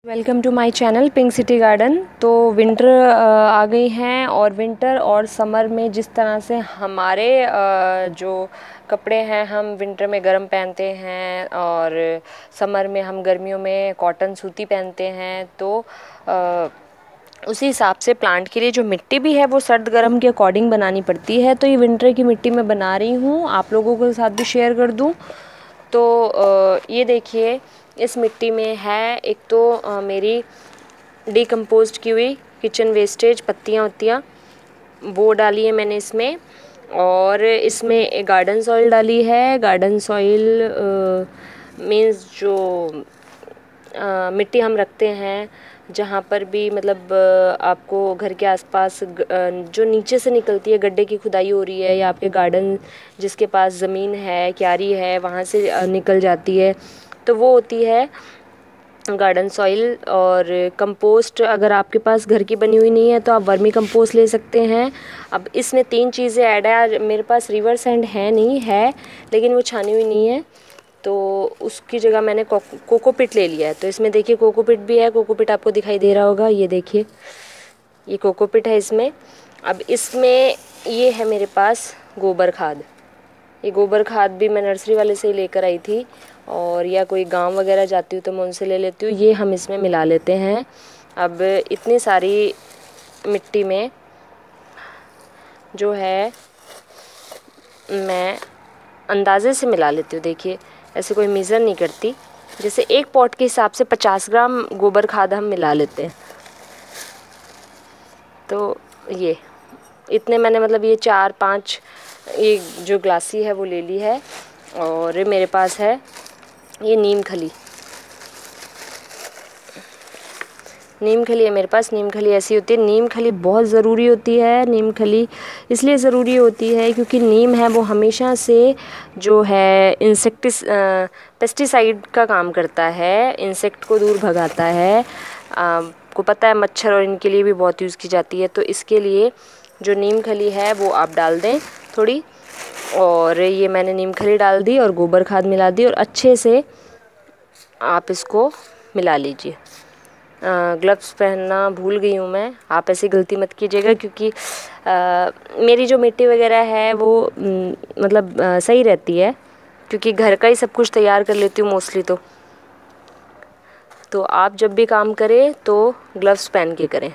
Welcome to my channel pink city garden. तो winter आ गई हैं और विंटर और समर में जिस तरह से हमारे जो कपड़े हैं हम विंटर में गर्म पहनते हैं और समर में हम गर्मियों में कॉटन सूती पहनते हैं, तो उसी हिसाब से प्लांट के लिए जो मिट्टी भी है वो सर्द गर्म के अकॉर्डिंग बनानी पड़ती है। तो ये विंटर की मिट्टी मैं बना रही हूँ, आप लोगों के साथ भी शेयर कर दूँ। तो ये देखिए, इस मिट्टी में है एक तो मेरी डिकम्पोज्ड की हुई किचन वेस्टेज पत्तियाँ वत्तियाँ वो डाली है मैंने इसमें, और इसमें गार्डन सॉइल डाली है। गार्डन सॉइल मीन्स जो मिट्टी हम रखते हैं जहाँ पर भी मतलब आपको घर के आसपास जो नीचे से निकलती है, गड्ढे की खुदाई हो रही है या आपके गार्डन जिसके पास ज़मीन है, क्यारी है, वहाँ से निकल जाती है, तो वो होती है गार्डन सॉइल। और कंपोस्ट अगर आपके पास घर की बनी हुई नहीं है तो आप वर्मी कंपोस्ट ले सकते हैं। अब इसमें 3 चीज़ें ऐड है। मेरे पास रिवर सैंड है नहीं है, लेकिन वो छानी हुई नहीं है, तो उसकी जगह मैंने कोकोपिट ले लिया है। तो इसमें देखिए कोकोपिट भी है, कोकोपिट आपको दिखाई दे रहा होगा, ये देखिए ये कोकोपिट है इसमें। अब इसमें ये है मेरे पास गोबर खाद। ये गोबर खाद भी मैं नर्सरी वाले से ही लेकर आई थी, और या कोई गांव वगैरह जाती हूँ तो मैं उनसे ले लेती हूँ। ये हम इसमें मिला लेते हैं। अब इतनी सारी मिट्टी में जो है मैं अंदाज़े से मिला लेती हूँ। देखिए ऐसे कोई मेज़र नहीं करती, जैसे एक पॉट के हिसाब से 50 ग्राम गोबर खाद हम मिला लेते हैं। तो ये इतने मैंने मतलब ये 4-5 ये जो ग्लासी है वो ले ली है। और मेरे पास है ये नीम खली। नीम खली है मेरे पास। नीम खली ऐसी होती है, नीम खली बहुत ज़रूरी होती है। नीम खली इसलिए ज़रूरी होती है क्योंकि नीम है वो हमेशा से जो है पेस्टिसाइड का काम करता है, इंसेक्ट को दूर भगाता है। आपको पता है मच्छर और इनके लिए भी बहुत यूज़ की जाती है। तो इसके लिए जो नीम खली है वो आप डाल दें थोड़ी, और ये मैंने नीम खली डाल दी और गोबर खाद मिला दी, और अच्छे से आप इसको मिला लीजिए। ग्लव्स पहनना भूल गई हूँ मैं, आप ऐसी गलती मत कीजिएगा, क्योंकि मेरी जो मिट्टी वगैरह है वो मतलब सही रहती है, क्योंकि घर का ही सब कुछ तैयार कर लेती हूँ मोस्टली। तो आप जब भी काम करें तो ग्लव्स पहन के करें।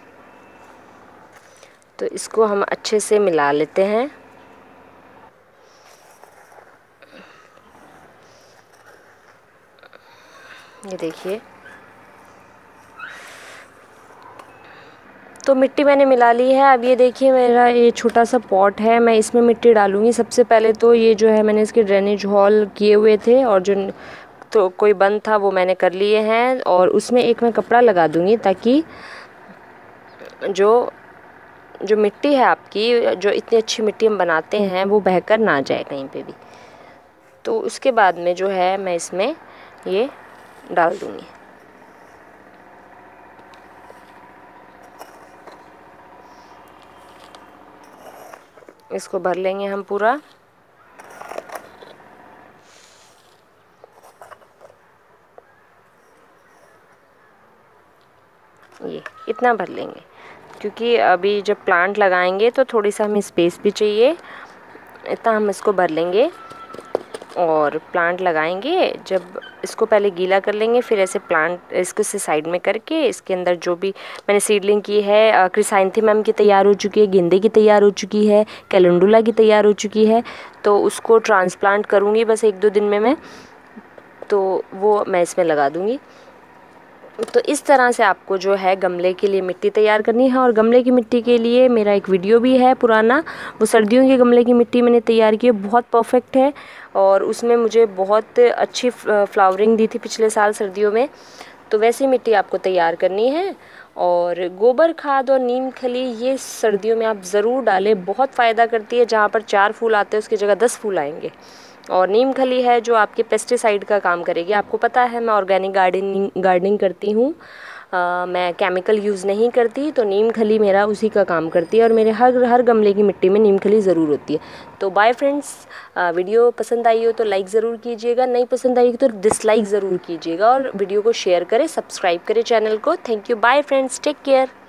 तो इसको हम अच्छे से मिला लेते हैं। ये देखिए, तो मिट्टी मैंने मिला ली है। अब ये देखिए मेरा ये छोटा सा पॉट है, मैं इसमें मिट्टी डालूँगी। सबसे पहले तो ये जो है मैंने इसके ड्रेनेज हॉल किए हुए थे, और जो तो कोई बंद था वो मैंने कर लिए हैं, और उसमें एक मैं कपड़ा लगा दूँगी ताकि जो मिट्टी है आपकी, जो इतनी अच्छी मिट्टी हम बनाते हैं वो बहकर ना जाए कहीं पे भी। तो उसके बाद में जो है मैं इसमें ये डाल दूँगी। इसको भर लेंगे हम पूरा। ये इतना भर लेंगे, क्योंकि अभी जब प्लांट लगाएंगे तो थोड़ी सा हमें स्पेस भी चाहिए। इतना हम इसको भर लेंगे और प्लांट लगाएंगे। जब इसको पहले गीला कर लेंगे, फिर ऐसे प्लांट इसको से साइड में करके इसके अंदर जो भी मैंने सीडलिंग की है, क्रिसैंथेमम की तैयार हो चुकी है, गेंदे की तैयार हो चुकी है, कैलेंडुला की तैयार हो चुकी है, तो उसको ट्रांसप्लांट करूँगी बस 1-2 दिन में मैं, तो वो मैं इसमें लगा दूँगी। तो इस तरह से आपको जो है गमले के लिए मिट्टी तैयार करनी है। और गमले की मिट्टी के लिए मेरा एक वीडियो भी है पुराना, वो सर्दियों के गमले की मिट्टी मैंने तैयार की है, बहुत परफेक्ट है, और उसमें मुझे बहुत अच्छी फ्लावरिंग दी थी पिछले साल सर्दियों में। तो वैसी मिट्टी आपको तैयार करनी है। और गोबर खाद और नीम खली ये सर्दियों में आप ज़रूर डालें, बहुत फ़ायदा करती है। जहाँ पर 4 फूल आते हैं उसकी जगह 10 फूल आएंगे। और नीम खली है जो आपके पेस्टिसाइड का काम करेगी। आपको पता है मैं ऑर्गेनिक गार्डनिंग करती हूँ, मैं केमिकल यूज़ नहीं करती, तो नीम खली मेरा उसी का काम करती है और मेरे हर गमले की मिट्टी में नीम खली ज़रूर होती है। तो बाय फ्रेंड्स, वीडियो पसंद आई हो तो लाइक ज़रूर कीजिएगा, नहीं पसंद आई तो डिसलाइक ज़रूर कीजिएगा और वीडियो को शेयर करें, सब्सक्राइब करें चैनल को। Thank you, bye friends, take care.